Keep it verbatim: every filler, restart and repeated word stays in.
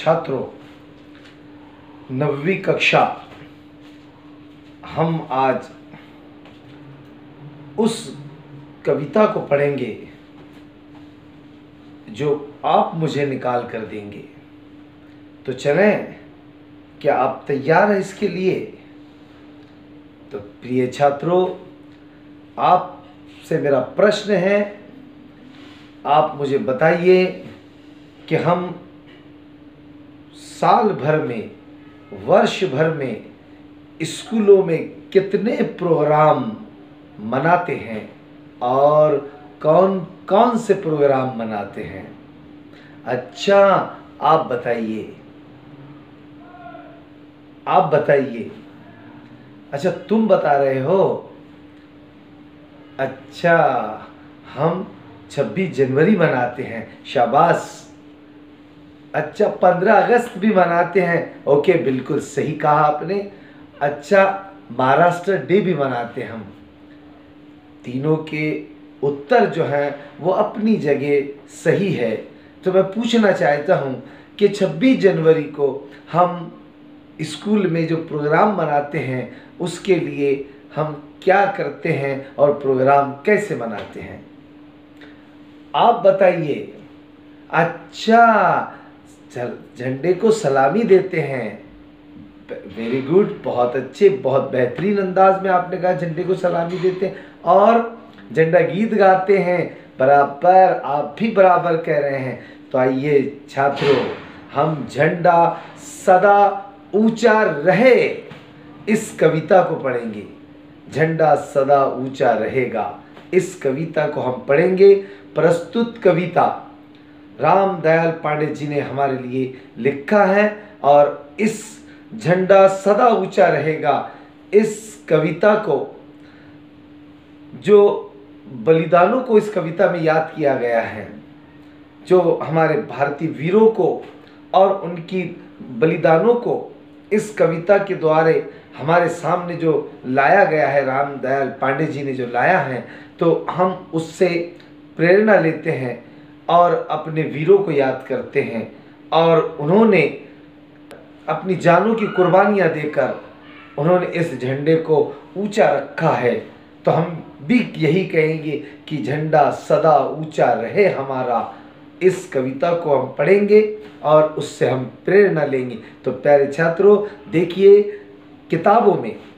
छात्रों, नवीं कक्षा हम आज उस कविता को पढ़ेंगे जो आप मुझे निकाल कर देंगे। तो चलें, क्या आप तैयार हैं इसके लिए? तो प्रिय छात्रों, आपसे मेरा प्रश्न है, आप मुझे बताइए कि हम साल भर में, वर्ष भर में स्कूलों में कितने प्रोग्राम मनाते हैं और कौन कौन से प्रोग्राम मनाते हैं? अच्छा, आप बताइए, आप बताइए। अच्छा, तुम बता रहे हो। अच्छा, हम छब्बीस जनवरी मनाते हैं, शाबाश। अच्छा, पंद्रह अगस्त भी मनाते हैं, ओके, बिल्कुल सही कहा आपने। अच्छा, महाराष्ट्र डे भी मनाते हैं हम। तीनों के उत्तर जो हैं वो अपनी जगह सही है। तो मैं पूछना चाहता हूं कि छब्बीस जनवरी को हम स्कूल में जो प्रोग्राम मनाते हैं उसके लिए हम क्या करते हैं और प्रोग्राम कैसे मनाते हैं? आप बताइए। अच्छा, झंडे को सलामी देते हैं। वेरी गुड, बहुत अच्छे, बहुत बेहतरीन अंदाज में आपने कहा झंडे को सलामी देते हैं और झंडा गीत गाते हैं। बराबर, आप भी बराबर कह रहे हैं। तो आइए छात्रों, हम झंडा सदा ऊंचा रहे इस कविता को पढ़ेंगे। झंडा सदा ऊंचा रहेगा, इस कविता को हम पढ़ेंगे। प्रस्तुत कविता रामदयाल पांडे जी ने हमारे लिए लिखा है और इस झंडा सदा ऊंचा रहेगा इस कविता को, जो बलिदानों को इस कविता में याद किया गया है, जो हमारे भारतीय वीरों को और उनकी बलिदानों को इस कविता के द्वारा हमारे सामने जो लाया गया है, रामदयाल पांडे जी ने जो लाया है, तो हम उससे प्रेरणा लेते हैं और अपने वीरों को याद करते हैं और उन्होंने अपनी जानों की कुर्बानियां देकर उन्होंने इस झंडे को ऊंचा रखा है। तो हम भी यही कहेंगे कि झंडा सदा ऊंचा रहे हमारा। इस कविता को हम पढ़ेंगे और उससे हम प्रेरणा लेंगे। तो प्यारे छात्रों, देखिए किताबों में